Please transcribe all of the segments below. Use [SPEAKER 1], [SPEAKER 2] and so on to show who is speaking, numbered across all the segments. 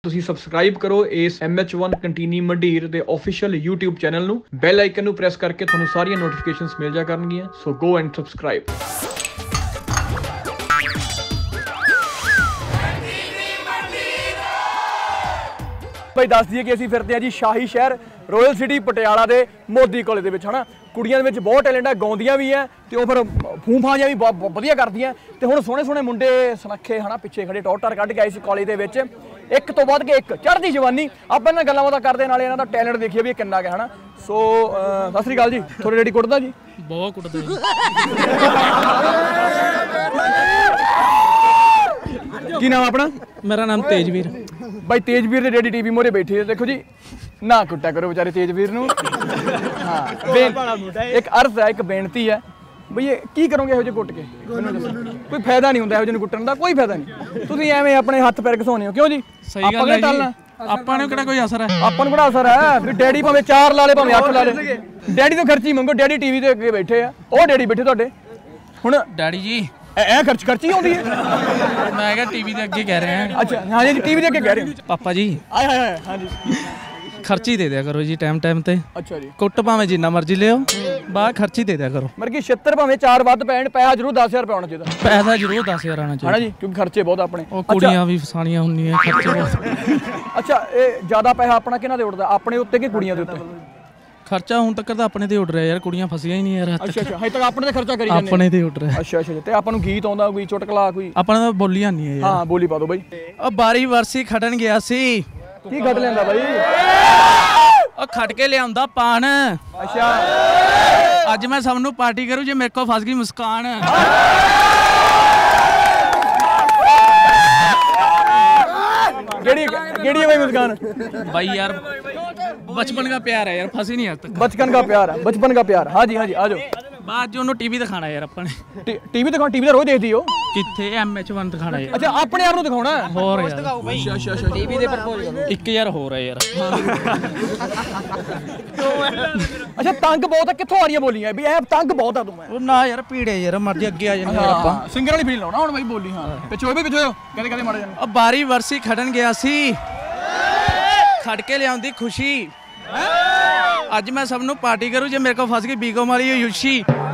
[SPEAKER 1] ਤੁਸੀਂ ਸਬਸਕ੍ਰਾਈਬ ਕਰੋ ਇਸ MH1 ਕੰਟੀਨੀ ਮੰਡੀਰ ਦੇ ਆਫੀਸ਼ੀਅਲ YouTube ਚੈਨਲ ਨੂੰ ਬੈਲ ਆਈਕਨ ਨੂੰ ਪ੍ਰੈਸ ਕਰਕੇ ਤੁਹਾਨੂੰ ਸਾਰੀਆਂ ਨੋਟੀਫਿਕੇਸ਼ਨਸ ਮਿਲ ਜਾ ਕਰਨਗੀਆਂ ਸੋ ਗੋ ਐਂਡ ਸਬਸਕ੍ਰਾਈਬ भाई दस दिए कि असीं फिरते हैं जी शाही शहर रॉयल सिटी पटियाला के मोदी कॉलेज के है ना कुड़ियां दे विच बहुत टैलेंट है गाउंदियां भी है तो फिर फूफा जिहा भी वधिया करदियां ते हुण सोहणे सोहणे मुंडे सुनखे है ना पिछे खड़े टॉटर कढ के आए सी कॉलेज दे विच एक तो वध के एक चढ़दी जवानी आपां इन्हां गल्लां बातां करदे नाल इन्हां दा टैलेंट देखिए भी किन्ना है ना सो सत श्री अकाल जी थोड़े रेडी कुटदा जी
[SPEAKER 2] बहुत कुटदा जी
[SPEAKER 1] की नाम अपना
[SPEAKER 2] मेरा नाम तेजवीर
[SPEAKER 1] भाई तेजवीर दे डैडी टीवी मोरे बैठे देखो जी ना कुट्टा करो बेचारे तेजवीर नूं हाँ एक अर्ज है एक बेनती है बई ये की करोगे ਇਹੋ ਜਿਹੇ ਕੁੱਟ ਕੇ ਕੋਈ ਫਾਇਦਾ ਨਹੀਂ ਹੁੰਦਾ ਇਹੋ ਜਿਹੇ ਨੂੰ ਕੁੱਟਣ ਦਾ ਕੋਈ ਫਾਇਦਾ ਨਹੀਂ ਤੁਸੀਂ ਐਵੇਂ ਆਪਣੇ ਹੱਥ ਪੈਰ ਘਸਾਉਣੇ ਹੋ ਕਿਉਂ ਜੀ
[SPEAKER 2] ਸਹੀ ਗੱਲ ਹੈ ਜੀ ਆਪਾਂ ਨੂੰ ਕਿਹੜਾ ਕੋਈ ਅਸਰ ਹੈ
[SPEAKER 1] ਆਪਾਂ ਨੂੰ ਕਿਹੜਾ ਅਸਰ ਹੈ ਵੀ ਡੈਡੀ ਭਾਵੇਂ 4 ਲਾ ਲੇ ਭਾਵੇਂ 8 ਲਾ ਲੇ ਡੈਡੀ ਤੋਂ ਖਰਚੀ ਮੰਗੋ ਡੈਡੀ ਟੀਵੀ ਦੇ ਅੱਗੇ ਬੈਠੇ ਆ ਉਹ ਡੈਡੀ ਬੈਠੇ ਤੁਹਾਡੇ ਹੁਣ
[SPEAKER 2] ਡੈਡੀ ਜੀ
[SPEAKER 1] ਇਹ ਖਰਚੀ ਆਉਂਦੀ ਹੈ
[SPEAKER 2] ਮੈਂ ਕਿਹਾ ਟੀਵੀ ਦੇ ਅੱਗੇ ਕਹਿ ਰਿਹਾ
[SPEAKER 1] ਅੱਛਾ ਹਾਂ ਜੀ ਟੀਵੀ ਦੇ ਅੱਗੇ ਕਹਿ ਰਹੇ ਹੋ
[SPEAKER 2] ਪਾਪਾ ਜੀ
[SPEAKER 1] ਆਏ ਹਾਏ ਹਾਂ ਜੀ
[SPEAKER 2] ਖਰਚੀ ਦੇ ਦਿਆ ਕਰੋ ਜੀ ਟਾਈਮ ਤੇ
[SPEAKER 1] ਅੱਛਾ ਜੀ
[SPEAKER 2] ਕੁੱਟ ਭਾਵੇਂ ਜਿੰਨਾ ਮਰਜ਼ੀ ਲਿਓ ਬਾਹਰ ਖਰਚੀ ਦੇ ਦਿਆ ਕਰੋ
[SPEAKER 1] ਮਰ ਕੀ 76 ਭਾਵੇਂ 4 ਵੱਧ ਪੈਣ ਪੈਸਾ ਜ਼ਰੂਰ 10000 ਰੁਪਏ ਆਉਣਾ ਚਾਹੀਦਾ
[SPEAKER 2] ਪੈਸਾ ਜ਼ਰੂਰ 10000 ਆਉਣਾ ਚਾਹੀਦਾ
[SPEAKER 1] ਹੈ ਨਾ ਜੀ ਕਿਉਂਕਿ ਖਰਚੇ ਬਹੁਤ ਆਪਣੇ
[SPEAKER 2] ਉਹ ਕੁੜੀਆਂ ਵੀ ਫਸਾਣੀਆਂ ਹੁੰਦੀਆਂ ਖਰਚੇ ਬਹੁਤ
[SPEAKER 1] ਅੱਛਾ ਇਹ ਜ਼ਿਆਦਾ ਪੈਸਾ ਆਪਣਾ ਕਿਹਨਾਂ ਦੇ ਉੱਡਦਾ ਆਪਣੇ ਉੱਤੇ ਕਿ ਕੁੜੀਆਂ ਦੇ ਉੱਤੇ
[SPEAKER 2] ਖਰਚਾ ਹੁਣ ਤੱਕ ਤਾਂ ਆਪਣੇ ਤੇ ਉੱਡ ਰਿਹਾ ਯਾਰ ਕੁੜੀਆਂ ਫਸੀਆਂ ਹੀ ਨਹੀਂ ਯਾਰ
[SPEAKER 1] ਅੱਛਾ ਹਜੇ ਤੱਕ ਆਪਣੇ ਤੇ ਖਰਚਾ ਕਰੀ ਜਾਂਦੇ
[SPEAKER 2] ਆਪਣੇ ਤੇ ਉੱਡ ਰਿਹਾ
[SPEAKER 1] ਅੱਛਾ ਤੇ ਆਪਾਂ ਨੂੰ ਗੀਤ ਆਉਂਦਾ ਕੋਈ ਚੁਟਕਲਾ ਕੋਈ
[SPEAKER 2] ਆਪਣਾ ਤਾਂ ਬੋਲੀਆਂ ਨਹੀਂ ਹੈ ਯਾਰ
[SPEAKER 1] ਹਾਂ ਬੋਲੀ ਪਾ ਦੋ ਬਾਈ
[SPEAKER 2] ਉਹ ਬਾਰੀ ਵਰਸੀ ਖੜਨ ਗਿਆ ਸੀ
[SPEAKER 1] ਕੀ ਖੜ ਲੈਂਦਾ ਬਾਈ
[SPEAKER 2] ਉਹ ਖੜ ਕੇ ਲਿਆਉਂਦਾ ਪਾਣ
[SPEAKER 1] ਅੱਛਾ
[SPEAKER 2] ਅੱਜ ਮੈਂ ਸਭ ਨੂੰ ਪਾਰਟੀ ਕਰੂ ਜੇ ਮੇਰੇ ਕੋਲ ਫਸ ਗਈ ਮੁਸਕਾਨ
[SPEAKER 1] केड़ी है भाई मुस्कान
[SPEAKER 2] भाई यार बचपन का प्यार है यार फंसी नहीं आज तक
[SPEAKER 1] बचपन का प्यार है बचपन का प्यार हाँ जी आ जाओ
[SPEAKER 2] बाद जो टीवी दिखाना यार अपन
[SPEAKER 1] टीवी दिखाओ टीवी रोज देखदी हो
[SPEAKER 2] किथे MH1 दिखाना यार
[SPEAKER 1] अच्छा अपने आप नु दिखाना है
[SPEAKER 2] और यार
[SPEAKER 1] अच्छा टीवी दे प्रपोज करो
[SPEAKER 2] एक यार हो रहा है यार
[SPEAKER 1] अच्छा तंग बहुत है किथों आ रही है बोलियां भी ए तंग बहुत है तू मैं
[SPEAKER 2] ओ ना यार पीड़े यार मर्जी अगे आ जाने यार अपन
[SPEAKER 1] सिंगर वाली फील लाउना हुन भाई बोली हां पिछो कहदे मार जाने
[SPEAKER 2] अब बारी वर्सी खड़न गया सी खड़ के लियाउंदी खुशी ਅੱਜ ਮੈਂ ਸਭ ਨੂੰ ਪਾਰਟੀ ਕਰੂ ਜੇ ਮੇਰੇ ਕੋਲ ਫਸ ਗਈ ਬੀਕੋ ਮਾਰੀ ਯੂਸ਼ੀ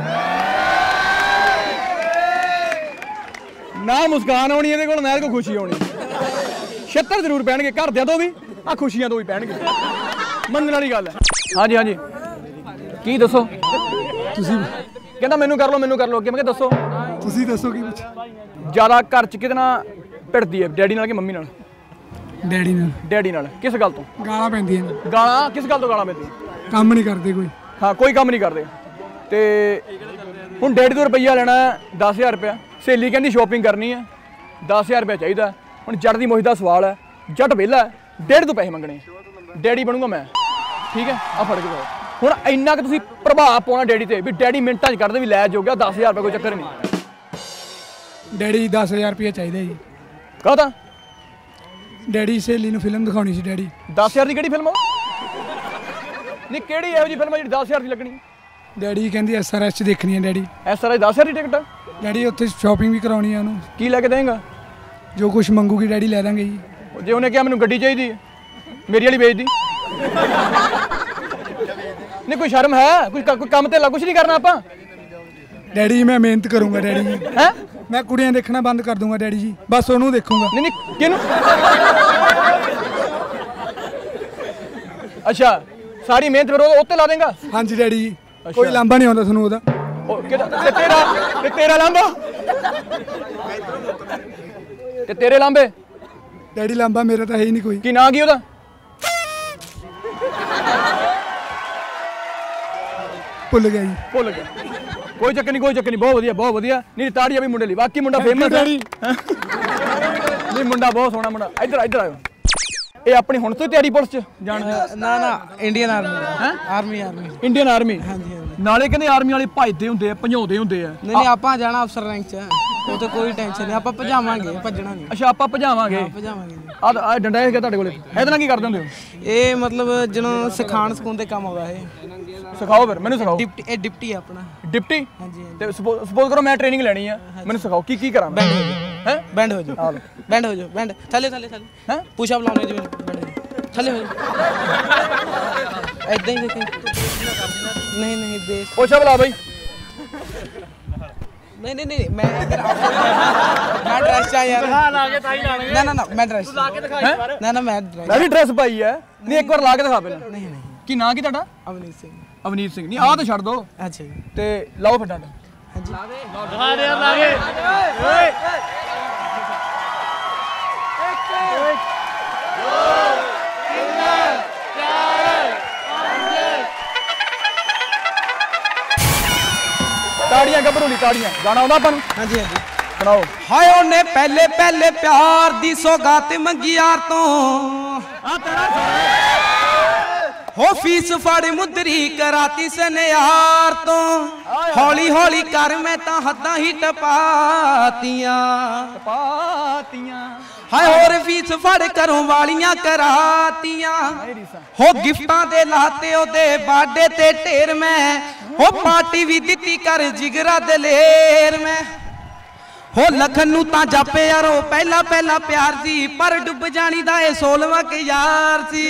[SPEAKER 1] ਨਾ ਮੁਸਕਾਨ ਆਉਣੀ ਇਹਦੇ ਕੋਲ ਨਾ ਇਹਦੇ ਕੋਲ ਖੁਸ਼ੀ ਆਉਣੀ 76 ਜ਼ਰੂਰ ਪੈਣਗੇ ਘਰਦਿਆਂ ਤੋਂ ਵੀ ਆ ਖੁਸ਼ੀਆਂ ਤੋਂ ਵੀ ਪੈਣਗੇ ਮੰਨਣ ਵਾਲੀ ਗੱਲ ਹੈ ਹਾਂਜੀ ਹਾਂਜੀ ਕੀ ਦੱਸੋ ਤੁਸੀਂ ਕਹਿੰਦਾ ਮੈਨੂੰ ਕਰ ਲਓ ਅੱਗੇ ਮੈਂ ਕਿਹਾ ਦੱਸੋ
[SPEAKER 3] ਤੁਸੀਂ ਦੱਸੋ ਕੀ ਕੁਛ
[SPEAKER 1] ਜ਼ਿਆਦਾ ਘਰ ਚ ਕਿਹਦੇ ਨਾਲ ਭਿੜਦੀ ਹੈ ਡੈਡੀ ਨਾਲ ਕਿ ਮੰਮੀ ਨਾਲ ਡੈਡੀ ਨਾਲ ਕਿਸ ਗੱਲ ਤੋਂ
[SPEAKER 3] ਗਾਲਾਂ ਪੈਂਦੀਆਂ
[SPEAKER 1] ਗਾਲਾਂ ਕਿਸ ਗੱਲ ਤੋਂ ਗਾਲਾਂ ਪੈਂਦੀਆਂ
[SPEAKER 3] ਕੰਮ ਨਹੀਂ ਕਰਦੇ ਕੋਈ
[SPEAKER 1] ਹਾਂ ਕੋਈ ਕੰਮ ਨਹੀਂ ਕਰਦੇ ਤੇ ਹੁਣ ਡੈਡੀ ਤੋਂ ਰੁਪਈਆ ਲੈਣਾ 10000 ਰੁਪਇਆ ਸਹੇਲੀ ਕਹਿੰਦੀ ਸ਼ਾਪਿੰਗ ਕਰਨੀ ਹੈ 10000 ਰੁਪਇਆ ਚਾਹੀਦਾ ਹੁਣ ਜੱਟ ਦੀ ਮੁੱਛ ਦਾ ਸਵਾਲ ਹੈ ਜੱਟ ਵਿਹਲਾ ਡੈਡੀ ਤੋਂ ਪੈਸੇ ਮੰਗਣੇ ਡੈਡੀ ਬਣੂਗਾ ਮੈਂ ਠੀਕ ਹੈ ਆ ਫੜ ਕੇ ਜਾਓ ਹੁਣ ਇੰਨਾ ਕਿ ਤੁਸੀਂ ਪ੍ਰਭਾਵ ਪਾਉਣਾ ਡੈਡੀ ਤੇ ਵੀ ਡੈਡੀ ਮਿੰਟਾਂ 'ਚ ਕੱਢਦੇ ਵੀ ਲੈ ਜੋ ਗਿਆ 10000 ਰੁਪਏ ਕੋਈ ਚੱਕਰ ਨਹੀਂ
[SPEAKER 3] ਡੈਡੀ 10000 ਰੁਪਇਆ ਚਾਹੀਦਾ ਜੀ
[SPEAKER 1] ਕਾਹਦਾ
[SPEAKER 3] ਡੈਡੀ ਸਹੇਲੀ ਨੂੰ ਫਿਲਮ ਦਿਖਾਉਣੀ ਸੀ ਡੈਡੀ
[SPEAKER 1] 10000 ਦੀ ਕਿਹੜੀ ਫਿਲਮ ਆ ਨਹੀਂ ਕਿਹੜੀ ਇਹੋ ਜਿਹੀ ਫਿਲਮ ਜਿਹੜੀ 10000 ਦੀ ਲੱਗਣੀ
[SPEAKER 3] ਡੈਡੀ ਕਹਿੰਦੀ SRS 'ਚ ਦੇਖਣੀ ਹੈ ਡੈਡੀ
[SPEAKER 1] SRS 10000 ਦੀ ਟਿਕਟ
[SPEAKER 3] ਡੈਡੀ ਉੱਥੇ ਸ਼ਾਪਿੰਗ ਵੀ ਕਰਾਉਣੀ ਹੈ ਉਹਨੂੰ
[SPEAKER 1] ਕੀ ਲੈ ਕੇ ਦੇਂਗਾ
[SPEAKER 3] ਜੋ ਕੁਝ ਮੰਗੂਗੀ ਡੈਡੀ ਲੈ ਦਾਂਗੇ ਜੀ
[SPEAKER 1] ਜੇ ਉਹਨੇ ਕਿਹਾ ਮੈਨੂੰ ਗੱਡੀ ਚਾਹੀਦੀ ਹੈ ਮੇਰੀ ਵਾਲੀ ਵੇਚਦੀ ਨਹੀਂ ਕੋਈ ਸ਼ਰਮ ਹੈ ਕੋਈ ਕੰਮ ਤੇ ਕੁਝ ਨਹੀਂ ਕਰਨਾ ਆਪਾਂ
[SPEAKER 3] ਡੈਡੀ ਮੈਂ ਮਿਹਨਤ ਕਰੂੰਗਾ ਡੈਡੀ ਜੀ
[SPEAKER 1] ਹੈ
[SPEAKER 3] ਮੈਂ ਕੁੜੀਆਂ ਦੇਖਣਾ ਬੰਦ ਕਰ ਦੂੰਗਾ ਡੈਡੀ ਜੀ ਬਸ ਉਹਨੂੰ ਦੇਖੂੰਗਾ
[SPEAKER 1] ਨਹੀਂ ਕਿਹਨੂੰ ਅੱਛਾ ਸਾਰੀ ਮਿਹਨਤ ਫਿਰ ਉਹ ਉੱਤੇ ਲਾ ਦੇਂਗਾ
[SPEAKER 3] ਹਾਂਜੀ ਡੈਡੀ ਜੀ ਕੋਈ ਲਾਂਭਾ ਨਹੀਂ ਆਉਂਦਾ ਤੁਹਾਨੂੰ ਉਹਦਾ
[SPEAKER 1] ਤੇ ਤੇਰਾ ਲਾਂਭਾ ਤੇ ਤੇਰੇ ਲਾਂਭੇ
[SPEAKER 3] ਡੈਡੀ ਲਾਂਭਾ ਮੇਰਾ ਤਾਂ ਹੈ ਹੀ ਨਹੀਂ ਕੋਈ
[SPEAKER 1] ਕੀ ਨਾਂ ਕੀ ਉਹਦਾ
[SPEAKER 3] ਭੁੱਲ ਗਿਆ ਜੀ
[SPEAKER 1] ਕੋਈ ਚੱਕਰ ਨਹੀਂ ਬਹੁਤ ਵਧੀਆ ਨਹੀਂ ਤਾੜੀਆਂ ਵੀ ਮੁੰਡੇ ਲਈ ਬਾਕੀ ਮੁੰਡਾ ਫੇਮਸ ਹੈ ਨਹੀਂ ਮੁੰਡਾ ਬਹੁਤ ਸੋਹਣਾ ਮੁੰਡਾ ਇੱਧਰ ਆਇਓ ਇਹ ਆਪਣੀ ਹੁਣ ਤੋਂ ਤਿਆਰੀ ਪੁਲਿਸ ਚ ਜਾਣ
[SPEAKER 2] ਨਾ ਇੰਡੀਅਨ ਆਰਮੀ
[SPEAKER 1] ਇੰਡੀਅਨ ਆਰਮੀ
[SPEAKER 2] ਹਾਂਜੀ
[SPEAKER 1] ਨਾਲੇ ਕਹਿੰਦੇ ਆਰਮੀ ਵਾਲੇ ਭੱਜਦੇ ਹੁੰਦੇ ਆ ਭਜਾਉਂਦੇ ਹੁੰਦੇ ਆ
[SPEAKER 2] ਨਹੀਂ ਆਪਾਂ ਜਾਣਾ ਅਫਸਰ ਰੈਂਕ ਚ ਉਹ ਤੇ ਕੋਈ ਟੈਨਸ਼ਨ ਨਹੀਂ ਆਪਾਂ ਭਜਾਵਾਂਗੇ ਭੱਜਣਾ ਨਹੀਂ
[SPEAKER 1] ਅੱਛਾ ਆਪਾਂ ਭਜਾਵਾਂਗੇ ਆ ਡੰਡਾ ਹੈਗਾ ਤੁਹਾਡੇ ਕੋਲੇ ਇਹਦੇ ਨਾਲ ਕੀ ਕਰਦੇ ਹੁੰਦੇ ਹੋ
[SPEAKER 2] ਇਹ ਮਤਲਬ ਜਿਹਨੂੰ ਸਿਖਾਣ ਸਕੂਨ ਤੇ ਕੰਮ ਆਉਂਦਾ ਇਹ
[SPEAKER 1] ਸਿਖਾਓ ਫਿਰ ਮੈਨੂੰ ਸਿਖਾਓ
[SPEAKER 2] ਇਹ ਡਿਪਟੀ ਆ ਆਪਣਾ
[SPEAKER 1] ਡਿਪਟੀ
[SPEAKER 2] ਹਾਂਜੀ
[SPEAKER 1] ਤੇ ਸਪੋਜ਼ ਕਰੋ ਮੈਂ ਟ੍ਰੇਨਿੰਗ ਲੈਣੀ ਆ ਮੈਨੂੰ ਸਿਖਾਓ ਕੀ ਕਰਾਂ हैं
[SPEAKER 2] बैंड हो जाओ बैंड हो जाओ बैंड थले थले थले
[SPEAKER 1] हैं
[SPEAKER 2] पुशअप लाने जी बैंड थले हो जाओ ऐदा ही देखें नहीं नहीं बेस
[SPEAKER 1] पुशअप ला भाई
[SPEAKER 2] नहीं नहीं नहीं मैं इधर मैं ड्रेस चाहिए यार
[SPEAKER 1] लाके ताई लाने
[SPEAKER 2] ना ना ना मैं ड्रेस
[SPEAKER 1] लाके दिखा एक बार
[SPEAKER 2] ना ना मैं ड्रेस
[SPEAKER 1] मैं भी ड्रेस पाई है नहीं एक बार ला के दिखा पहले
[SPEAKER 2] नहीं नहीं
[SPEAKER 1] की ना की ਤੁਹਾਡਾ
[SPEAKER 2] अवनीत सिंह
[SPEAKER 1] ਅਵਨੀਤ ਸਿੰਘ ਨਹੀਂ ਆ ਤਾਂ ਛੱਡ ਦੋ
[SPEAKER 2] अच्छा जी
[SPEAKER 1] ਤੇ ਲਾਓ ਫਿਰ ਡੰਡ
[SPEAKER 2] ਹਾਂਜੀ
[SPEAKER 1] ਦਿਖਾ ਦੇ ਲਾਗੇ ਓਏ ਤਾੜੀਆਂ ਗੱਭਰੂਲੀ ਤਾੜੀਆਂ ਗਾਣਾ ਆਉਂਦਾ ਆਪਾਂ ਨੂੰ
[SPEAKER 2] ਹਾਂਜੀ ਹਾਂਜੀ
[SPEAKER 1] ਸੁਣਾਓ
[SPEAKER 2] ਹਾਏ ਉਹਨੇ ਪਹਿਲੇ ਪਹਿਲੇ ਪਿਆਰ ਦੀ ਸੌਗਾਤ ਮੰਗੀ ਯਾਰ ਤੋਂ
[SPEAKER 1] ਆ ਤੇਰਾ
[SPEAKER 2] ਹੋ ਫੀਸ ਫੜ ਮੁੰਦਰੀ ਕਰਾਤੀ ਸਨਿਆਰ ਤੋਂ ਹੌਲੀ ਹੌਲੀ ਕਰ ਮੈਂ ਤਾਂ ਹੱਦਾਂ ਹੀ ਟਪਾਤੀਆਂ ਹਾਏ ਹੋਰ ਫੀਸ ਫੜ ਘਰੋਂ ਵਾਲੀਆਂ ਕਰਾਤੀਆਂ ਹੋ ਗਿਫਟਾਂ ਦੇ ਲਾਤੇ ਉਹਦੇ ਬਾਡੇ ਤੇ ਢੇਰ ਮੈਂ ਹੋ ਪਾਰਟੀ ਵੀ ਦਿੱਤੀ ਕਰ ਜਿਗਰਾ ਦਲੇਰ ਮੈਂ ਹੋ ਲਖਨ ਨੂੰ ਤਾਂ ਜਾਪੇ ਯਾਰੋ ਪਹਿਲਾ ਪਹਿਲਾ ਪਿਆਰ ਸੀ ਪਰ ਡੁੱਬ ਜਾਣੀ ਦਾ ਇਹ 16ਵਾਂ ਕਿ ਯਾਰ ਸੀ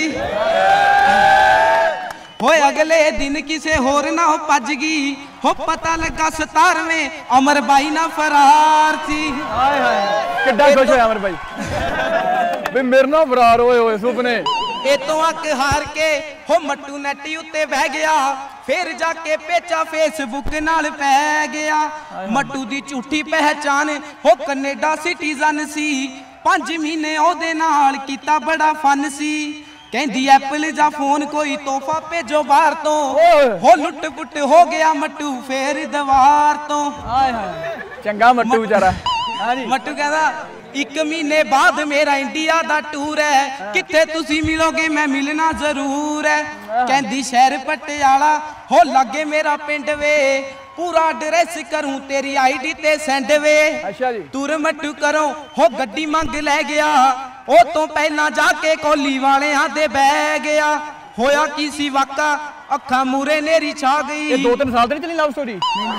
[SPEAKER 2] ਹੋਏ ਅਗਲੇ ਦਿਨ ਕਿਸੇ ਹੋਰ ਨਾ ਹੋ ਭੱਜ ਗਈ ਹੋ ਪਤਾ ਲੱਗਾ 17ਵੇਂ ਅਮਰ ਬਾਈ ਨਾ ਫਰਾਰ ਸੀ
[SPEAKER 1] ਹਾਏ ਹਾਏ ਕਿੱਡਾ ਖੁਸ਼ ਹੋਇਆ ਅਮਰ ਬਾਈ ਵੀ ਮੇਰੇ ਨਾਲ ਫਰਾਰ ਹੋਏ ਹੋਏ ਸੁਪਨੇ
[SPEAKER 2] ਇਹ ਤੋਂ ਅੱਕ ਹਾਰ ਕੇ ਹੋ ਮੱਟੂ ਨੈਟੀ ਉੱਤੇ ਬਹਿ ਗਿਆ ਫਿਰ ਜਾ ਕੇ ਪੇਚਾ ਫੇਸਬੁੱਕ ਨਾਲ ਪੈ ਗਿਆ ਮੱਟੂ ਦੀ ਝੂਠੀ ਪਹਿਚਾਨ ਹੋ ਕੈਨੇਡਾ ਸਿਟੀਜ਼ਨ ਸੀ 5 ਮਹੀਨੇ ਉਹਦੇ ਨਾਲ ਕੀਤਾ ਬੜਾ ਫਨ ਸੀ ਕਹਿੰਦੀ ਐਪਲ ਜਾਂ ਫੋਨ ਕੋਈ ਤੋਹਫਾ ਭੇਜੋ ਬਾਹਰ ਤੋਂ ਹੋ ਲੁੱਟ ਪੁੱਟ ਹੋ ਗਿਆ ਮੱਟੂ ਫੇਰ ਦੀਵਾਰ ਤੋਂ
[SPEAKER 1] ਹਾਏ ਹਾਏ ਚੰਗਾ ਮੱਟੂ ਵਿਚਾਰਾ ਹਾਂਜੀ
[SPEAKER 2] ਮੱਟੂ ਕਹਿੰਦਾ 1 ਮਹੀਨੇ ਬਾਅਦ ਮੇਰਾ ਇੰਡੀਆ ਦਾ ਟੂਰ ਹੈ ਕਿੱਥੇ ਤੁਸੀਂ ਮਿਲੋਗੇ ਮੈਂ ਮਿਲਣਾ ਜ਼ਰੂਰ ਹੈ ਕਹਿੰਦੀ ਸ਼ਹਿਰ ਪਟਿਆਲਾ ਹੋ ਲਾਗੇ ਮੇਰਾ ਪਿੰਡ ਵੇ ਪੂਰਾ ਐਡਰੈਸ ਕਰੂੰ ਤੇਰੀ ਆਈਡੀ ਤੇ ਸੈਂਡ ਵੇ
[SPEAKER 1] ਅੱਛਾ ਜੀ
[SPEAKER 2] ਤੁਰ ਮੱਟੂ ਕਰੋ ਹੋ ਗੱਡੀ ਮੰਗ ਲੈ ਗਿਆ ਉਹ ਤੋਂ ਪਹਿਲਾਂ ਜਾ ਕੇ ਕੋਲੀ ਵਾਲਿਆਂ ਦੇ ਬਹਿ ਗਿਆ ਹੋਇਆ ਕੀ ਸੀ ਵਾਕਾ ਅੱਖਾਂ ਮੂਰੇ ਨੇਰੀ ਛਾ ਗਈ
[SPEAKER 1] ਇਹ 2-3 ਸਾਲ ਤੇ ਨਹੀਂ ਚੱਲੀ ਲਵ ਸਟੋਰੀ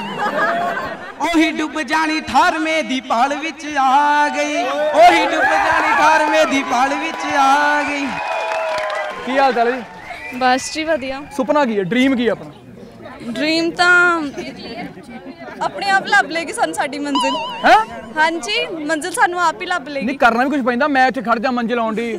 [SPEAKER 2] ਉਹੀ ਡੁੱਬ ਜਾਣੀ 18ਵੇਂ ਦੀ ਪਾਲ ਵਿੱਚ ਆ ਗਈ ਉਹੀ ਡੁੱਬ ਜਾਣੀ 18ਵੇਂ ਦੀ ਪਾਲ ਵਿੱਚ ਆ ਗਈ
[SPEAKER 1] ਕੀ ਹਾਲ ਚਾਲ ਜੀ
[SPEAKER 4] ਬਸ ਜੀ ਵਧੀਆ
[SPEAKER 1] ਸੁਪਨਾ ਕੀ ਹੈ ਡ੍ਰੀਮ ਕੀ ਹੈ ਆਪਣਾ
[SPEAKER 4] ਡ੍ਰੀਮ ਤਾਂ ਆਪਣੇ ਆਪ ਲੱਭ ਲੇਗੀ ਸਾਨੂੰ ਸਾਡੀ ਮੰਜ਼ਿਲ
[SPEAKER 1] ਹੈ
[SPEAKER 4] ਹਾਂਜੀ ਮੰਜ਼ਿਲ ਸਾਨੂੰ ਆਪ ਹੀ ਲੱਭ ਲੇਗੀ
[SPEAKER 1] ਨਹੀਂ ਕਰਨਾ ਵੀ ਕੁਝ ਪੈਂਦਾ ਮੈਂ ਇੱਥੇ ਖੜ ਜਾ ਮੰਜ਼ਿਲ ਆਉਣ ਦੀ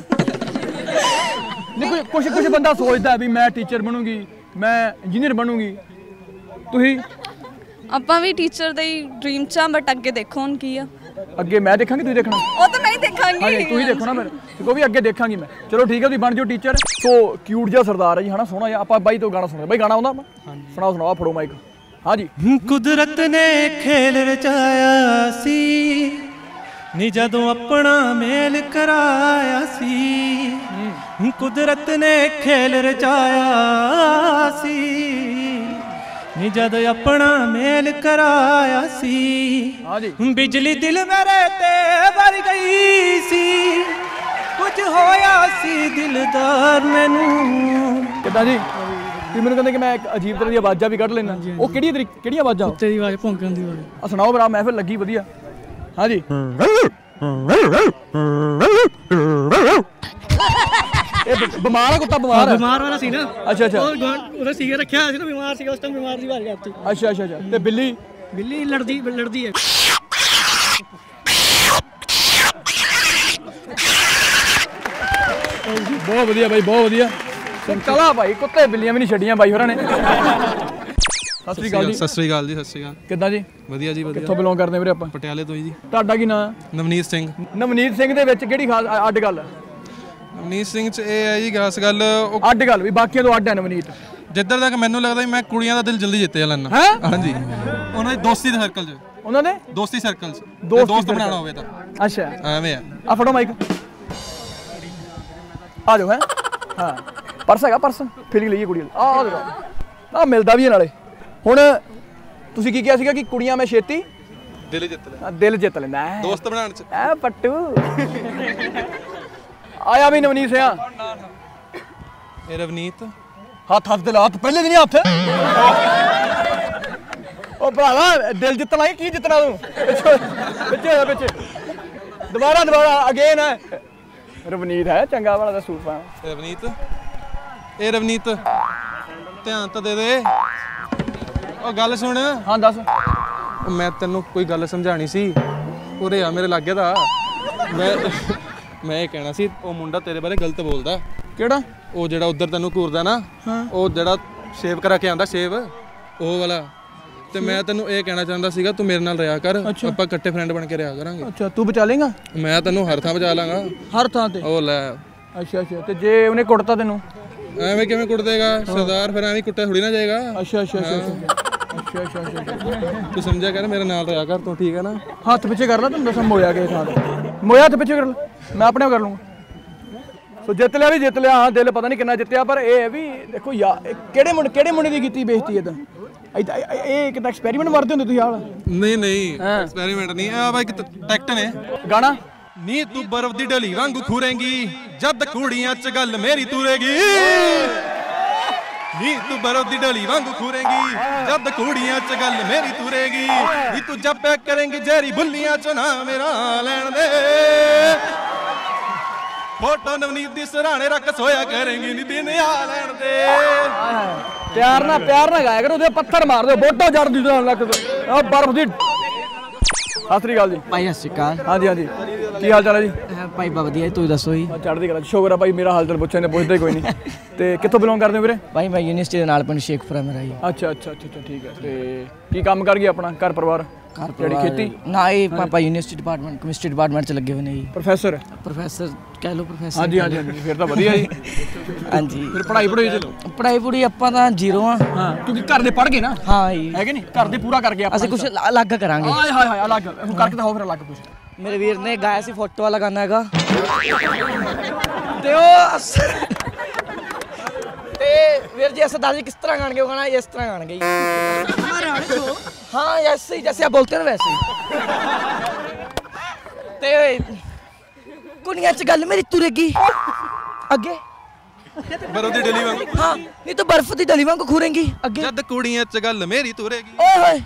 [SPEAKER 1] ਨਹੀਂ ਕੁਝ ਬੰਦਾ ਸੋਚਦਾ ਵੀ ਮੈਂ ਟੀਚਰ ਬਣੂੰਗੀ ਮੈਂ ਇੰਜੀਨੀਅਰ ਬਣੂੰਗੀ ਤੁਸੀਂ
[SPEAKER 4] ਆਪਾਂ ਵੀ ਟੀਚਰ ਦੇ ਹੀ ਡ੍ਰੀਮ ਚ ਆ ਬਟ ਅੱਗੇ ਦੇਖੋ ਹੁਣ ਕੀ ਆ
[SPEAKER 1] ਅੱਗੇ ਮੈਂ ਦੇਖਾਂਗੀ ਤੁਸੀਂ ਦੇਖਣਾ
[SPEAKER 4] ਉਹ ਤਾਂ ਮੈਂ ਹੀ ਦੇਖਾਂਗੀ
[SPEAKER 1] ਹਾਂਜੀ ਤੁਸੀਂ ਦੇਖੋ ਨਾ ਮੇਰੇ ਕਿਉਂਕਿ ਵੀ ਅੱਗੇ ਦੇਖਾਂਗੀ ਮੈਂ ਚਲੋ ਠੀਕ ਹੈ ਤੁਸੀਂ ਬਣ ਜਾਓ ਟੀਚਰ ਸੋ ਕਿਊਟ ਜਿਹਾ ਸਰਦਾਰ ਹੈ ਜੀ ਹਨਾ ਸੋਹਣਾ ਜਿਹਾ ਆਪਾਂ ਬਾਈ ਤੋਂ ਗਾਣਾ ਸੁਣਦੇ ਬਾਈ ਗਾਣਾ ਆਉਂਦਾ ਸੁਣਾਓ ਸੁਣਾਓ ਫੜੋ ਮਾਈਕ ਹਾਂਜੀ
[SPEAKER 5] ਕੁਦਰਤ ਨੇ ਖੇਲ ਰਚਾਇਆ ਸੀ ਨੀ ਜਦੋਂ ਆਪਣਾ ਮੇਲ ਕਰਾਇਆ ਸੀ ਕੁਦਰਤ ਨੇ ਖੇਲ ਰਚਾਇਆ ਸੀ ਨੀ ਜਦ ਆਪਣਾ ਮੇਲ ਕਰਾਇਆ ਸੀ
[SPEAKER 1] ਹਾਂਜੀ
[SPEAKER 5] ਬਿਜਲੀ ਦਿਲ ਮੇਰੇ ਤੇ ਵਰ ਗਈ ਸੀ ਕੁਝ ਹੋਇਆ ਸੀ ਦਿਲਦਾਰ ਮੈਨੂੰ
[SPEAKER 1] ਕਿੱਦਾਂ ਜੀ ਤੁਸੀਂ ਮੈਨੂੰ ਕਹਿੰਦੇ ਕਿ ਮੈਂ ਇੱਕ ਅਜੀਬ ਤਰ੍ਹਾਂ ਦੀ ਆਵਾਜ਼ਾਂ ਵੀ ਕੱਢ ਲੈਣਾ ਉਹ ਕਿਹੜੀ ਆਵਾਜ਼ਾਂ
[SPEAKER 3] ਕੁੱਤੇ ਦੀ ਆਵਾਜ਼ ਭੌਂਕਣ ਦੀ ਆਵਾਜ਼
[SPEAKER 1] ਆ ਸੁਣਾਓ ਬਰਾ ਮਹਿਫਿਲ ਲੱਗੀ ਵਧੀਆ ਹਾਂਜੀ ਇਹ ਬਿਮਾਰ ਆ ਕੁੱਤਾ ਬਿਮਾਰ
[SPEAKER 3] ਬਿਮਾਰ ਵਾਲਾ ਸੀ ਨਾ
[SPEAKER 1] ਅੱਛਾ ਅੱਛਾ
[SPEAKER 3] ਉਹਦਾ ਸੀਗਾ ਰੱਖਿਆ ਹੋਇਆ ਸੀ ਨਾ ਬਿਮਾਰ ਸੀਗਾ ਉਸ ਟਾਈਮ ਬਿਮਾਰ ਦੀ ਆਵਾਜ਼ ਕਰਤੀ
[SPEAKER 1] ਅੱਛਾ ਅੱਛਾ ਅੱਛਾ ਤੇ ਬਿੱਲੀ
[SPEAKER 3] ਲੜਦੀ ਹੈ
[SPEAKER 1] ਬਹੁਤ ਵਧੀਆ ਬਾਈ ਬਹੁਤ ਵਧੀਆ ਚਲਾ ਭਾਈ ਕੁੱਤੇ ਬਿੱਲੀਆਂ ਵੀ ਨਹੀਂ ਛੱਡੀਆਂ ਬਾਈ ਹੋਰਾਂ ਨੇ ਸਤਿ ਸ੍ਰੀ ਅਕਾਲ ਜੀ
[SPEAKER 5] ਸਤਿ ਸ੍ਰੀ ਅਕਾਲ ਜੀ ਸਤਿ ਸ੍ਰੀ ਅਕਾਲ
[SPEAKER 1] ਕਿੱਦਾਂ ਜੀ
[SPEAKER 5] ਵਧੀਆ ਜੀ ਵਧੀਆ
[SPEAKER 1] ਕਿੱਥੋਂ ਬਿਲੋਂਗ ਕਰਦੇ ਵੀਰੇ ਆਪਾਂ
[SPEAKER 5] ਪਟਿਆਲੇ ਤੋਂ ਜੀ
[SPEAKER 1] ਤੁਹਾਡਾ ਕੀ ਨਾਮ
[SPEAKER 5] ਨਵਨੀਤ ਸਿੰਘ
[SPEAKER 1] ਨਵਨੀਤ ਸਿੰਘ ਦੇ ਵਿੱਚ ਕਿਹੜੀ ਖਾਸ ਅੱਡ ਗੱਲ
[SPEAKER 5] ਨਵਨੀਤ ਸਿੰਘ ਚ ਇਹ ਹੈ ਜੀ ਖਾਸ ਗੱਲ ਉਹ
[SPEAKER 1] ਅੱਡ ਗੱਲ ਵੀ ਬਾਕੀਆਂ ਤੋਂ ਅੱਡ ਹੈ ਨਵਨੀਤ
[SPEAKER 5] ਜਿੱਧਰ ਤੱਕ ਮੈਨੂੰ ਲੱਗਦਾ ਮੈਂ ਕੁੜੀਆਂ ਦਾ ਦਿਲ ਜਲਦੀ ਜਿੱਤ ਲੈਣਾ
[SPEAKER 1] ਹੈਂ?
[SPEAKER 5] ਹਾਂਜੀ ਉਹਨਾਂ ਦੀ ਦੋਸਤੀ ਦੇ ਸਰਕਲ 'ਚ
[SPEAKER 1] ਉਹਨਾਂ ਦੇ
[SPEAKER 5] ਦੋਸਤੀ ਸਰਕਲ 'ਚ
[SPEAKER 1] ਦੋਸਤ
[SPEAKER 5] ਬਣਾਉਣਾ ਹੋਵੇ ਤਾਂ
[SPEAKER 1] ਅੱਛਾ
[SPEAKER 5] ਐਵੇਂ ਆ
[SPEAKER 1] ਆ ਫੜੋ ਮਾਈਕ ਆ ਜਾਓ ਹੈ ਹਾਂ ਪਰਸ ਹੈਗਾ ਪਰਸ ਫੀਲਿੰਗ ਲਈਏ ਕੁੜੀ ਆ ਦੇਖੋ ਆ ਮਿਲਦਾ ਵੀ ਹੈ ਨਾਲੇ ਹੁਣ ਤੁਸੀਂ ਕੀ ਕਿਹਾ ਸੀਗਾ ਕਿ ਕੁੜੀਆਂ ਮੈਂ ਛੇਤੀ
[SPEAKER 5] ਦਿਲ ਜਿੱਤ ਲੈ
[SPEAKER 1] ਦਿਲ ਜਿੱਤ ਲੈਂਦਾ
[SPEAKER 5] ਦੋਸਤ ਬਣਾਉਣ 'ਚ
[SPEAKER 1] ਐ ਪੱਟੂ ਆਇਆ ਵੀ ਨਵਨੀਤ ਸਿਆ
[SPEAKER 5] ਇਹ ਰਵਨੀਤ
[SPEAKER 1] ਹੱਥ ਦੇ ਲਾ ਹੱਥ ਪਹਿਲੇ ਦਿਨ ਹੱਥ ਉਹ ਭਰਾਵਾ ਦਿਲ ਜਿੱਤਣਾ ਕੀ ਜਿੱਤਣਾ ਤੂੰ ਪਿੱਛੇ ਪਿੱਛੇ ਦੁਬਾਰਾ ਅਗੇਨ ਹੈ ਰਵਨੀਤ ਹੈ ਚੰਗਾ ਵਾਲਾ ਦਾ ਸੂਟ ਪਾਣਾ
[SPEAKER 5] ਰਵਨੀਤ ਇਹ ਰਵਨੀਤ ਧਿਆਨ ਤਾਂ ਦੇ ਦੇ ਉਹ ਗੱਲ ਸੁਣ
[SPEAKER 1] ਹਾਂ ਦੱਸ
[SPEAKER 5] ਉਹ ਮੈਂ ਤੈਨੂੰ ਕੋਈ ਗੱਲ ਸਮਝਾਣੀ ਸੀ ਉਰੇ ਆ ਮੇਰੇ ਲਾਗੇ ਦਾ ਮੈਂ ਇਹ ਕਹਿਣਾ ਸੀ ਉਹ ਮੁੰਡਾ ਤੇਰੇ ਬਾਰੇ ਗਲਤ ਬੋਲਦਾ
[SPEAKER 1] ਕਿਹੜਾ
[SPEAKER 5] ਉਹ ਜਿਹੜਾ ਉਧਰ ਤੈਨੂੰ ਘੂਰਦਾ ਨਾ ਉਹ ਜਿਹੜਾ ਸ਼ੇਵ ਕਰਾ ਕੇ ਆਂਦਾ ਸ਼ੇਵ ਉਹ ਵਾਲਾ ਤੇ ਮੈਂ ਤੈਨੂੰ ਇਹ ਕਹਿਣਾ ਚਾਹੁੰਦਾ ਸੀਗਾ ਤੂੰ ਮੇਰੇ ਨਾਲ ਰਿਹਾ ਕਰ ਆਪਾਂ ਇਕੱਠੇ ਫਰੈਂਡ ਬਣ ਕੇ ਰਿਹਾ ਕਰਾਂਗੇ
[SPEAKER 1] ਅੱਛਾ ਤੂੰ ਬਚਾ ਲੇਗਾ
[SPEAKER 5] ਮੈਂ ਤੈਨੂੰ ਹਰ ਥਾਂ ਬਚਾ ਲਾਂਗਾ
[SPEAKER 1] ਹਰ ਥਾਂ ਤੇ
[SPEAKER 5] ਉਹ ਲੈ
[SPEAKER 1] ਅੱਛਾ ਤੇ ਜੇ ਉਹਨੇ ਕੁੱਟਤਾ ਤੈਨੂੰ
[SPEAKER 5] ਐਵੇਂ ਕਿਵੇਂ ਕੁੱਟ ਦੇਗਾ ਸਰਦਾਰ ਫਿਰ ਐਵੇਂ ਕੁੱਟਿਆ ਥੋੜੀ ਨਾ ਜਾਏਗਾ
[SPEAKER 1] ਅੱਛਾ
[SPEAKER 5] ਤੂੰ ਸਮਝਿਆ ਕਰ ਮੇਰੇ ਨਾਲ ਰਿਹਾ ਕਰ ਤੂੰ ਠੀਕ ਹੈ ਨਾ
[SPEAKER 1] ਹੱਥ ਪਿੱਛੇ ਕਰ ਲੈ ਤੈਨੂੰ ਦੱਸਾਂ ਮੋਇਆ ਕਿਸੇ ਥਾਂ ਤੇ ਮੋਇਆ ਹੱਥ ਪਿੱਛੇ ਕਰ ਲੈ ਮੈਂ ਆਪਣੇ ਆਪ ਕਰ ਲੂੰਗਾ ਸੋ ਜਿੱਤ ਲਿਆ ਹਾਂ ਦਿਲ ਪਤਾ ਨਹੀਂ ਕਿੰਨਾ ਜਿੱਤਿਆ ਪਰ ਇਹ ਹੈ ਵੀ ਦੇਖੋ ਯਾਰ ਕਿਹੜੇ ਮੁੰਡੇ ਦੀ ਕੀਤੀ ਬੇਇੱਜ਼ਤੀ ਇਦਾਂ ਇਹ ਕਿਤਾ ਐਕਸਪੈਰੀਮੈਂਟ ਮਾਰਦੇ ਹੁੰਦੇ ਤੁਸੀਂ ਹਾਲ
[SPEAKER 5] ਨਹੀਂ ਐਕਸਪੈਰੀਮੈਂਟ ਨਹੀਂ ਆ ਬਾਈ ਟੈਕਟ ਨੇ
[SPEAKER 1] ਗਾਣਾ
[SPEAKER 5] ਨੀ ਤੂੰ ਬਰਫ਼ ਦੀ ਢਲੀ ਵਾਂਗੂ ਖੂਰੇਂਗੀ ਜਦ ਕੁੜੀਆਂ 'ਚ ਗੱਲ ਮੇਰੀ ਤੁਰੇਗੀ ਨੀ ਤੂੰ ਬਰਫ਼ ਦੀ ਢਲੀ ਵਾਂਗੂ ਖੂਰੇਂਗੀ ਜਦ ਕੁੜੀਆਂ 'ਚ ਗੱਲ ਮੇਰੀ ਤੁਰੇਗੀ ਨੀ ਤੂੰ ਜੱਪਿਆ ਕਰੇਂਗੀ ਜ਼ਹਿਰੀ ਬੁੱਲੀਆਂ 'ਚ ਨਾ ਮੇਰਾ ਲੈਣ ਦੇ ਫੋਟੋ ਨਵਨੀਤ ਦੀ ਸਰਾਣੇ ਰੱਖ ਸੋਇਆ ਕਰੇਂਗੀ ਨੀ ਦਿਨ ਆ ਲੈਣ ਦੇ
[SPEAKER 1] ਪਿਆਰ ਨਾਲ ਗਾਇਆ ਕਰੋ ਉਹਦੇ ਪੱਥਰ ਮਾਰ ਦਿਓ ਬੋਟੋ ਜੜ ਦੀ ਲੱਗ ਆ ਬਰਫ਼ ਦੀ ਸਤਿ ਸ੍ਰੀ ਅਕਾਲ ਜੀ
[SPEAKER 2] ਭਾਈ ਸਤਿ ਸ਼੍ਰੀ ਅਕਾਲ
[SPEAKER 1] ਹਾਂਜੀ ਕੀ ਹਾਲ ਚਾਲ ਹੈ ਜੀ
[SPEAKER 2] ਭਾਈ ਵਧੀਆ ਤੁਸੀਂ ਦੱਸੋ ਜੀ
[SPEAKER 1] ਚੜ੍ਹਦੀ ਕਲਾ ਸ਼ੁਕਰ ਆ ਭਾਈ ਮੇਰਾ ਹਾਲ ਚਾਲ ਪੁੱਛਣ ਨੇ ਪੁੱਛਦੇ ਕੋਈ ਨਹੀਂ ਤੇ ਕਿੱਥੋਂ ਬਿਲੋਂਗ ਕਰਦੇ ਹੋ ਵੀਰੇ
[SPEAKER 2] ਭਾਈ ਮੈਂ ਯੂਨੀਵਰਸਿਟੀ ਦੇ ਨਾਲ ਪਿੰਡ ਸ਼ੇਖਪੁਰਾ ਮੇਰਾ ਜੀ
[SPEAKER 1] ਅੱਛਾ ਠੀਕ ਹੈ ਤੇ ਕੀ ਕੰਮ ਕਰ ਗਿਆ ਆਪਣਾ ਘਰ ਪਰਿਵਾਰ ਜਿਹੜੀ ਖੇਤੀ
[SPEAKER 2] ਨਾ ਇਹ ਪਾਪਾ ਯੂਨੀਵਰਸਿਟੀ ਡਿਪਾਰਟਮੈਂਟ ਕੈਮਿਸਟਰੀ ਡਿਪਾਰਟਮੈਂਟ ਚ ਲੱਗੇ ਹੋਏ ਨੇ ਜੀ ਪ੍ਰੋਫੈਸਰ ਕਹਿ ਲਓ ਪ੍ਰੋਫੈਸਰ
[SPEAKER 1] ਹਾਂਜੀ ਫਿਰ ਤਾਂ ਵਧੀਆ ਜੀ
[SPEAKER 2] ਹਾਂਜੀ ਫਿਰ
[SPEAKER 1] ਪੜ੍ਹਾਈ
[SPEAKER 2] ਆਪਾਂ ਤਾਂ ਜ਼ੀਰੋ ਆ
[SPEAKER 1] ਹਾਂ ਕਿਉਂਕਿ ਘਰ ਦੇ ਪੜ੍ਹ ਗਏ ਨਾ
[SPEAKER 2] ਹਾਂ ਜੀ
[SPEAKER 1] ਹੈਗੇ ਨਹੀਂ ਘਰ ਦੇ ਪੂਰਾ ਕਰਕੇ ਆਪਾਂ
[SPEAKER 2] ਅਸੀਂ ਕੁਝ ਅਲੱਗ ਕਰਾਂਗੇ
[SPEAKER 1] ਹਾਏ ਅਲੱਗ ਹੁਣ ਕਰਕੇ ਤਾਂ ਹੋ ਫਿਰ ਅਲੱਗ ਕੁਝ
[SPEAKER 2] ਮੇਰੇ ਵੀਰ ਨੇ ਗਾਇਆ ਸੀ ਫੋਟੋ ਵਾਲਾ ਗਾਣਾ ਹੈਗਾ ਤੇ ਉਹ ਤੇ ਵੀਰ ਜੀ ਸਰਦਾਰ ਜੀ किस तरह गाएंगे वो गाना इस तरह गाएंगे हमारे वाले को हाँ ऐसे ही जैसे आप बोलते हैं ना वैसे ही ते कुड़ियां च गल मेरी तुरेगी आगे
[SPEAKER 5] ਬਰਫ਼ ਦੀ ਢਲੀ ਵਾਂਗੂ
[SPEAKER 2] हाँ नहीं तो बर्फ दी डली वांगू घूरेंगी आगे
[SPEAKER 5] ਜਦ ਕੁੜੀਆਂ 'ਚ ਗੱਲ ਮੇਰੀ ਤੁਰੇਗੀ
[SPEAKER 2] ओए होए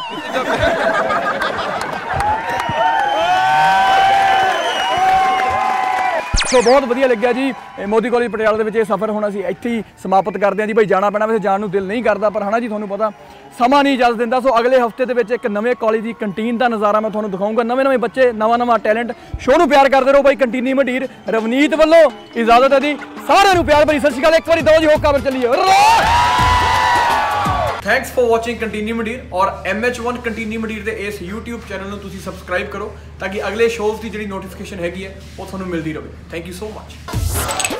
[SPEAKER 1] ਸੋ ਬਹੁਤ ਵਧੀਆ ਲੱਗਿਆ ਜੀ ਮੋਦੀ ਕਾਲਜ ਪਟਿਆਲਾ ਦੇ ਵਿੱਚ ਇਹ ਸਫ਼ਰ ਹੁਣ ਅਸੀਂ ਇੱਥੇ ਹੀ ਸਮਾਪਤ ਕਰਦੇ ਹਾਂ ਜੀ ਭਾਈ ਜਾਣਾ ਪੈਣਾ ਵੈਸੇ ਜਾਣ ਨੂੰ ਦਿਲ ਨਹੀਂ ਕਰਦਾ ਪਰ ਹਨਾ ਜੀ ਤੁਹਾਨੂੰ ਪਤਾ ਸਮਾਂ ਨਹੀਂ ਇਜਾਜ਼ਤ ਦਿੰਦਾ ਸੋ ਅਗਲੇ ਹਫਤੇ ਦੇ ਵਿੱਚ ਇੱਕ ਨਵੇਂ ਕਾਲਜ ਦੀ ਕੰਟੀਨ ਦਾ ਨਜ਼ਾਰਾ ਮੈਂ ਤੁਹਾਨੂੰ ਦਿਖਾਊਂਗਾ ਨਵੇਂ ਬੱਚੇ ਨਵਾਂ ਟੈਲੈਂਟ ਸ਼ੋਅ ਨੂੰ ਪਿਆਰ ਕਰਦੇ ਰਹੋ ਭਾਈ ਕੰਟੀਨੀ ਮੰਡੀਰ ਰਵਨੀਤ ਵੱਲੋਂ ਇਜਾਜ਼ਤ ਹੈ ਜੀ ਸਾਰਿਆਂ ਨੂੰ ਪਿਆਰ ਭਰੀ ਸਤਿ ਸ਼੍ਰੀ ਅਕਾਲ ਇੱਕ ਵਾਰੀ ਦੋ ਜੀ ਹੋਕਾ ਪਰ ਚੱਲੀਏ ਥੈਂਕਸ ਫॉर ਵਾਚਿੰਗ ਕੰਟੀਨੀ ਮੰਡੀਰ ਔਰ MH1 ਕੰਟੀਨੀ ਮੰਡੀਰ ਦੇ ਇਸ YouTube ਚੈਨਲ ਨੂੰ ਤੁਸੀਂ ਸਬਸਕ੍ਰਾਈਬ ਕਰੋ ਤਾਂ ਕਿ ਅਗਲੇ ਸ਼ੋਅਜ਼ ਦੀ ਜਿਹੜੀ ਨੋਟੀਫਿਕੇਸ਼ਨ ਹੈਗੀ ਹੈ ਉਹ ਤੁਹਾਨੂੰ ਮਿਲਦੀ ਰਹੇ ਥੈਂਕ ਯੂ ਸੋ ਮਚ